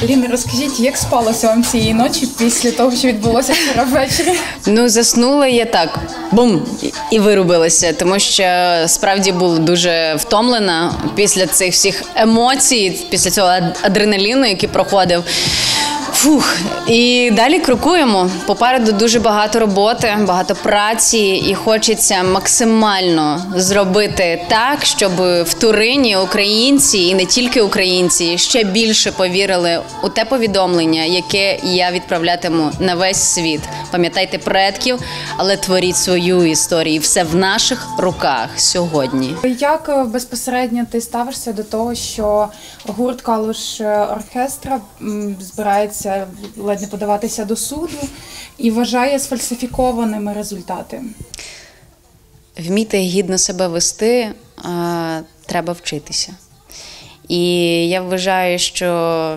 Ліна, розкажіть, як спалося вам цієї ночі після того, що відбулося вчора ввечері? Ну, заснула я так, бум, і вирубилася, тому що справді була дуже втомлена після цих всіх емоцій, після цього адреналіну, який проходив. Фух, і далі крокуємо. Попереду дуже багато роботи, багато праці, і хочеться максимально зробити так, щоб в Турині українці, і не тільки українці, ще більше повірили у те повідомлення, яке я відправлятиму на весь світ. Пам'ятайте предків, але творіть свою історію. Все в наших руках сьогодні. Як безпосередньо ти ставишся до того, що гурт «Калуш Оркестра» збирається ледь не подаватися до суду і вважає сфальсифікованими результати? Вміти гідно себе вести треба вчитися. І я вважаю, що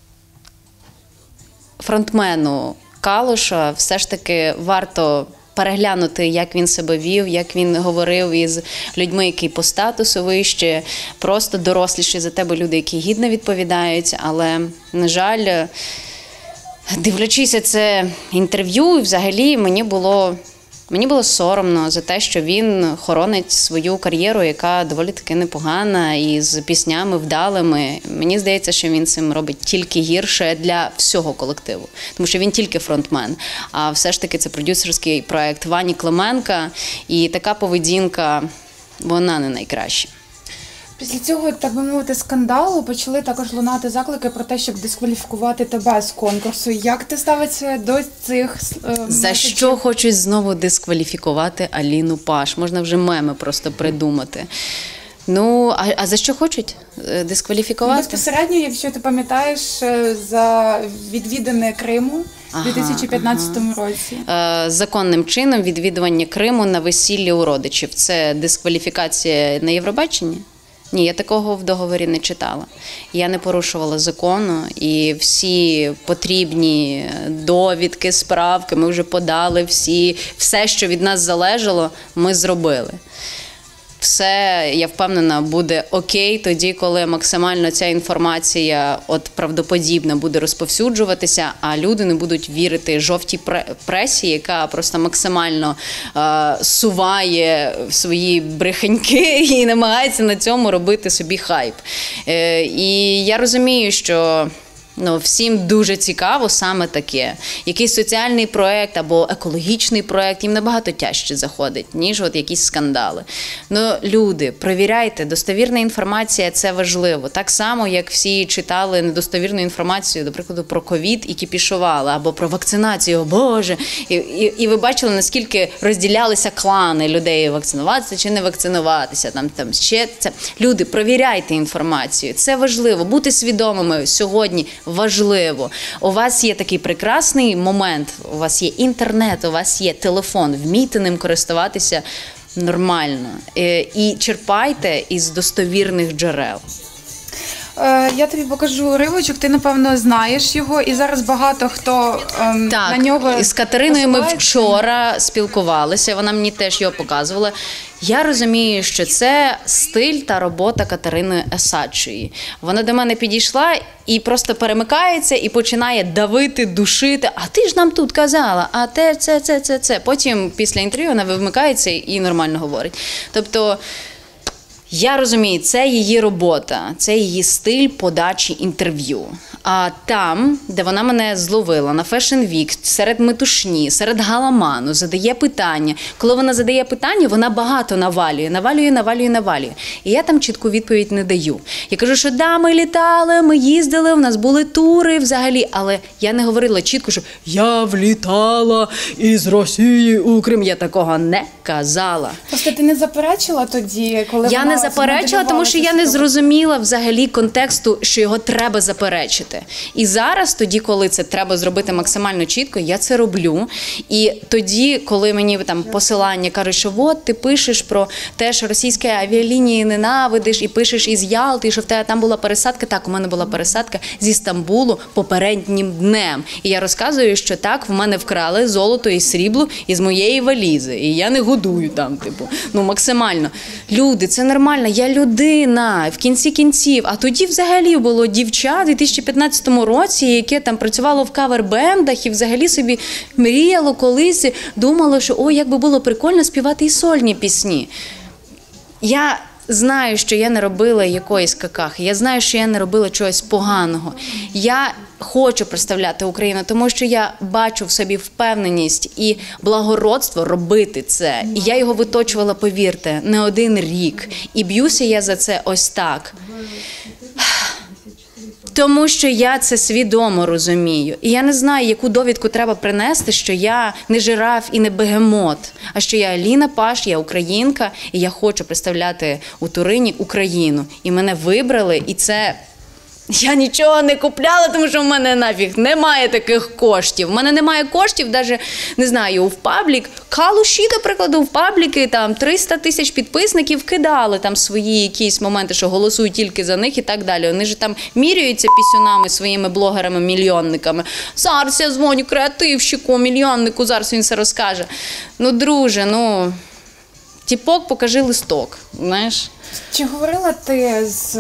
фронтмену Калуша все ж таки варто переглянути, як він себе вів, як він говорив із людьми, які по статусу вище, просто доросліші за тебе люди, які гідно відповідають. Але, на жаль, дивлячись це інтерв'ю, взагалі мені було соромно за те, що він хоронить свою кар'єру, яка доволі таки непогана, і з піснями вдалими. Мені здається, що він цим робить тільки гірше для всього колективу. Тому що він тільки фронтмен, а все ж таки це продюсерський проєкт Вані Клименка, і така поведінка, вона не найкраща. Після цього, так би мовити, скандалу почали також лунати заклики про те, щоб дискваліфікувати тебе з конкурсу. Як ти ставишся до цих За що хочуть знову дискваліфікувати Аліну Паш? Можна вже меми просто придумати. Ну, а за що хочуть дискваліфікувати? Безпосередньо, якщо ти пам'ятаєш, за відвідане Криму у 2015 році. Законним чином відвідування Криму на весіллі у родичів. Це дискваліфікація на Євробаченні? Ні, я такого в договорі не читала. Я не порушувала закону, і всі потрібні довідки, справки ми вже подали, все, що від нас залежало, ми зробили. Все, я впевнена, буде окей тоді, коли максимально ця інформація правдоподібна буде розповсюджуватися, а люди не будуть вірити жовтій пресі, яка просто максимально суває свої брехеньки і намагається на цьому робити собі хайп. І я розумію, що всім дуже цікаво саме таке. Якийсь соціальний проєкт або екологічний проєкт їм набагато тяжче заходить, ніж якісь скандали. Люди, перевіряйте, достовірна інформація – це важливо. Так само, як всі читали недостовірну інформацію, до прикладу, про ковід і кіпішували, або про вакцинацію, о Боже. І ви бачили, наскільки розділялися клани людей, вакцинуватися чи не вакцинуватися. Люди, перевіряйте інформацію, це важливо. Бути свідомими сьогодні важливо. У вас є такий прекрасний момент, у вас є інтернет, у вас є телефон, вмійте ним користуватися нормально. І черпайте із достовірних джерел. Я тобі покажу уривочок, ти, напевно, знаєш його, і зараз багато хто на нього... Так, з Катериною ми вчора спілкувалися, вона мені теж його показувала. Я розумію, що це стиль та робота Катерини Есачої. Вона до мене підійшла і просто перемикається і починає давити, душити. А ти ж нам тут казала, а це. Потім після інтерв'ю вона вимикається і нормально говорить. Тобто, я розумію, це її робота, це її стиль подачі інтерв'ю. А там, де вона мене зловила, на Fashion Week, серед метушні, серед галаману, задає питання. Коли вона задає питання, вона багато навалює. І я там чітку відповідь не даю. Я кажу, що да, ми літали, ми їздили, у нас були тури взагалі. Але я не говорила чітко, що я влітала із Росії у Крим. Я такого не казала. Просто ти не заперечила тоді, коли я не заперечила, тому що я не зрозуміла взагалі контексту, що його треба заперечити. І зараз, тоді, коли це треба зробити максимально чітко, я це роблю. І тоді, коли мені там посилання кажуть, що от ти пишеш про те, що російські авіалінії ненавидиш, і пишеш із Ялти, і що в тебе там була пересадка. Так, у мене була пересадка зі Стамбулу попереднім днем. І я розказую, що так, в мене вкрали золото і срібло із моєї валізи. І я не годую там, максимально. Люди, це нормально. нормальна, я людина, в кінці кінців. А тоді взагалі було дівча у 2015 році, яке там працювало в кавер-бендах і взагалі собі мріяло колись, думало, що ой, як би було прикольно співати і сольні пісні. Я знаю, що я не робила якоїсь какахи, я знаю, що я не робила чогось поганого. Я хочу представляти Україну, тому що я бачу в собі впевненість і благородство робити це. І я його виточувала, повірте, не один рік. І б'юся я за це ось так. Тому що я це свідомо розумію. І я не знаю, яку довідку треба принести, що я не жираф і не бегемот, а що я Аліна Паш, я українка, і я хочу представляти у Турині Україну. І мене вибрали, і це... Я нічого не купляла, тому що в мене нафіг немає таких коштів. В мене немає коштів, навіть, не знаю, в паблік. Калуші, до прикладу, в пабліки там 300 тисяч підписників кидали там свої якісь моменти, що голосують тільки за них і так далі. Вони ж там міряються пісюнами своїми блогерами-мільйонниками. Зараз я дзвоню креативщику, мільйоннику, зараз він все розкаже. Ну, друже, ну... Тіпок, покажи листок, знаєш. Чи говорила ти з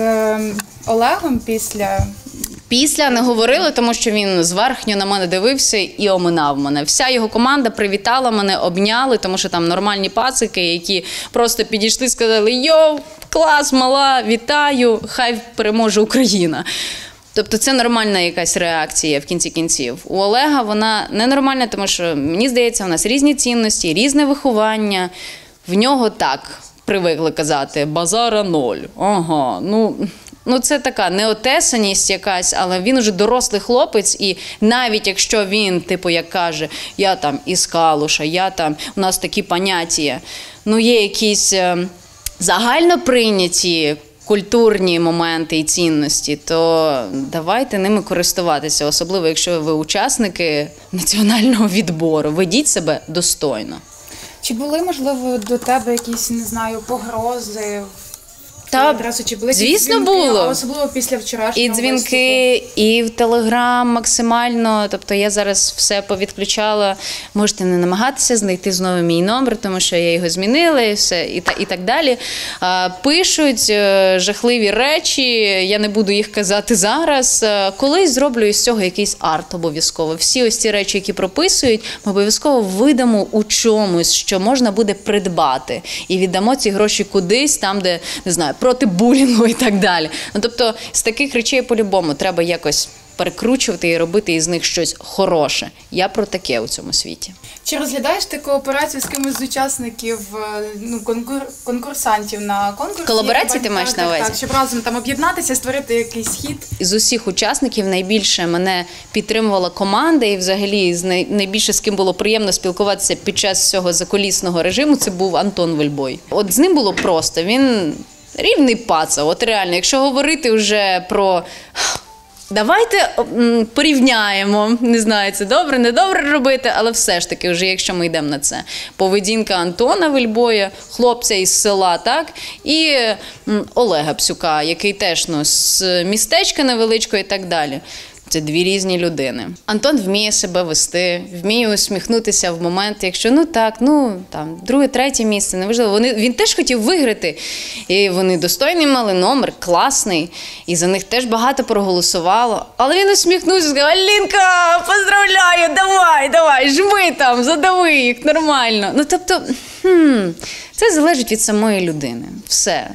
Олегом після? Після не говорили, тому що він зверхньо на мене дивився і оминав мене. Вся його команда привітала мене, обняли, тому що там нормальні пацики, які просто підійшли, сказали: «Йоу, клас, мала, вітаю, хай переможе Україна». Тобто це нормальна якась реакція в кінці кінців. У Олега вона ненормальна, тому що, мені здається, у нас різні цінності, різне виховання. В нього так привикли казати: базара ноль. Ага, ну це така неотесаність якась, але він уже дорослий хлопець, і навіть якщо він, типу, як каже, я там із Калуша, я там, у нас такі поняття, ну є якісь загально прийняті культурні моменти і цінності, то давайте ними користуватися, особливо якщо ви учасники національного відбору. Ведіть себе достойно. Чи були, можливо, до тебе якісь, не знаю, погрози? Та, адресу, чи були звісно, дзвінки, було. а особливо після вчорашнього І дзвінки, виступу? і в Телеграм максимально. Тобто я зараз все повідключала. Можете не намагатися знайти знову мій номер, тому що я його змінила і все, і так далі. Пишуть жахливі речі, я не буду їх казати зараз. Колись зроблю із цього якийсь арт обов'язково. Всі ось ці речі, які прописують, ми обов'язково видамо у чомусь, що можна буде придбати. І віддамо ці гроші кудись, там, де, не знаю, проти булінгу і так далі. Ну, тобто, з таких речей по-любому треба якось перекручувати і робити із них щось хороше. Я про таке у цьому світі. Чи розглядаєш ти кооперацію з кимось з учасників, конкурсантів на конкурсі? Колаборації ти маєш на увазі? Так, щоб разом там об'єднатися, створити якийсь хіт. З усіх учасників найбільше мене підтримувала команда, і взагалі найбільше з ким було приємно спілкуватися під час цього закулісного режиму, це був Антон Вельбой. От з ним було просто, він рівний паца, от реально, якщо говорити вже про... Давайте порівняємо, не знаю, це добре, не добре робити, але все ж таки, вже якщо ми йдемо на це. Поведінка Антона Вельбоя, хлопця із села, так, і Олега Псюка, який теж, ну, з містечка невеличкого і так далі. Це дві різні людини. Антон вміє себе вести, вміє усміхнутися в момент, якщо, ну так, ну там, друге, третє місце, неважливо. Він теж хотів виграти, і вони достойний мали номер, класний, і за них теж багато проголосувало. Але він усміхнувся і сказав: «Алінка, поздравляю, давай, жми там, задави їх, нормально». Ну, тобто, це залежить від самої людини. Все.